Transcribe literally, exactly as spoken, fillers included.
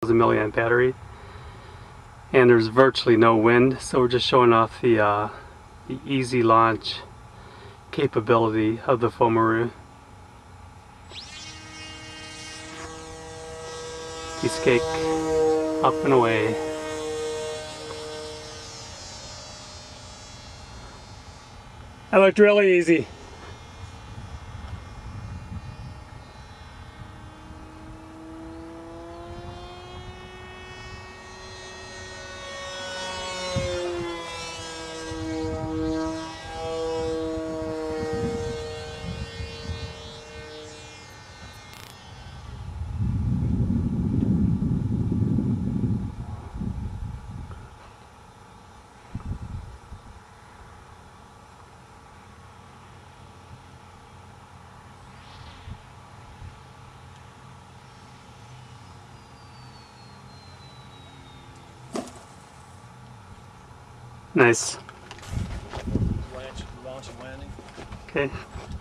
milliamp battery, and there's virtually no wind, so we're just showing off the, uh, the easy launch capability of the Foamaroo. Piece of cake, up and away. That looked really easy. Nice. Launch, launch and landing. Okay.